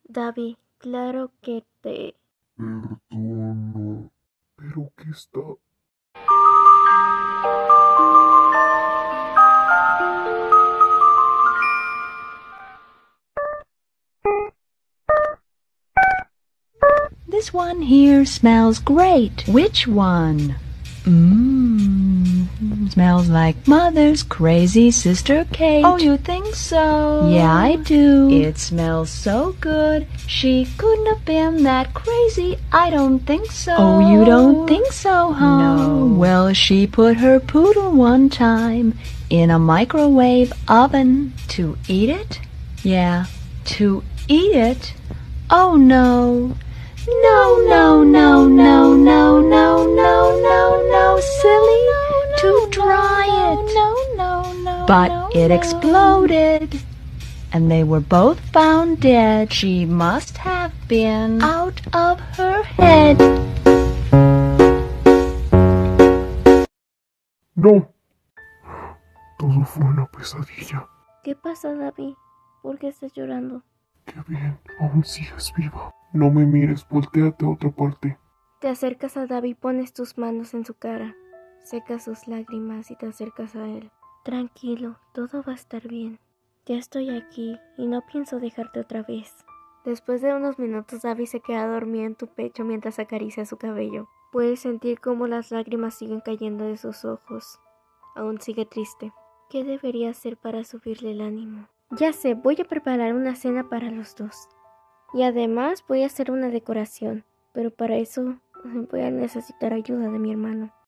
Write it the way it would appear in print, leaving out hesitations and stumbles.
Dabi, claro que te... Perdona, pero ¿qué está? This one here smells great. Which one? Smells like Mother's crazy sister Kate. Oh, you think so? Yeah, I do. It smells so good. She couldn't have been that crazy. I don't think so. Oh, you don't think so, huh? No. Well, she put her poodle one time in a microwave oven. To eat it? Yeah, to eat it? Oh, no. No, no, no, no, no, no, no, no, no, silly, to dry it. But it exploded, and they were both found dead. She must have been out of her head. ¡No! Todo fue una pesadilla. ¿Qué pasa, Dabi? ¿Por qué estás llorando? ¡Qué bien! Aún sigues viva. No me mires, voltéate a otra parte. Te acercas a Dabi y pones tus manos en su cara. Secas sus lágrimas y te acercas a él. Tranquilo, todo va a estar bien. Ya estoy aquí y no pienso dejarte otra vez. Después de unos minutos, Dabi se queda dormida en tu pecho mientras acaricia su cabello. Puedes sentir cómo las lágrimas siguen cayendo de sus ojos. Aún sigue triste. ¿Qué debería hacer para subirle el ánimo? Ya sé, voy a preparar una cena para los dos. Y además voy a hacer una decoración. Pero para eso voy a necesitar ayuda de mi hermano.